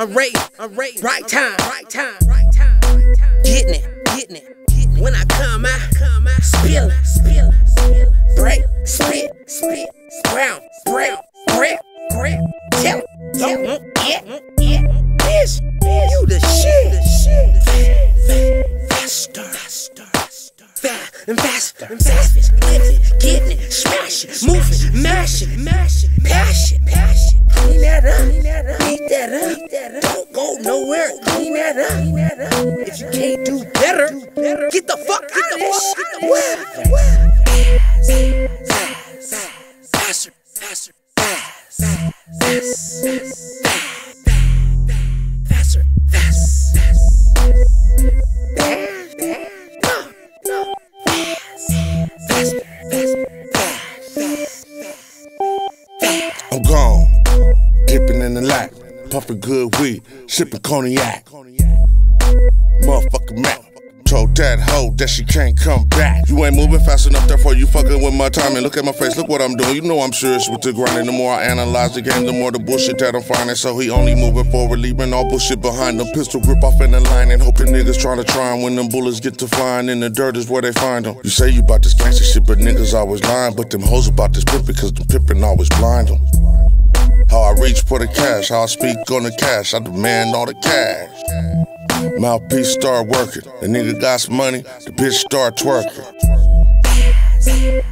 right time, getting it. When I come out, spillin', break, spit, brown, tell yeah, bitch, you the shit. Faster, getting it, smashing, moving, mashing, passion. Clean that up, beat that up. Don't go nowhere, clean that up. If you can't do better, get the fuck out of this shit. Faster. I'm gone, dipping in the lap, puffing good weed, sipping cognac. Motherfucking Mac told that hoe that she can't come back. You ain't moving fast enough, therefore you fucking with my timing. Look at my face, look what I'm doing. You know I'm serious with the grinding. The more I analyze the game, the more the bullshit that I'm finding. So he only moving forward, leaving all bullshit behind. The pistol grip off in the line and hoping niggas trying to try. And when them bullets get to flying in the dirt is where they find them. You say you about this gangsta shit, but niggas always lying. But them hoes about this pimp because them pimpin' always blind them. How I reach for the cash, how I speak on the cash, I demand all the cash. Mouthpiece start working, the nigga got some money, the bitch start twerking.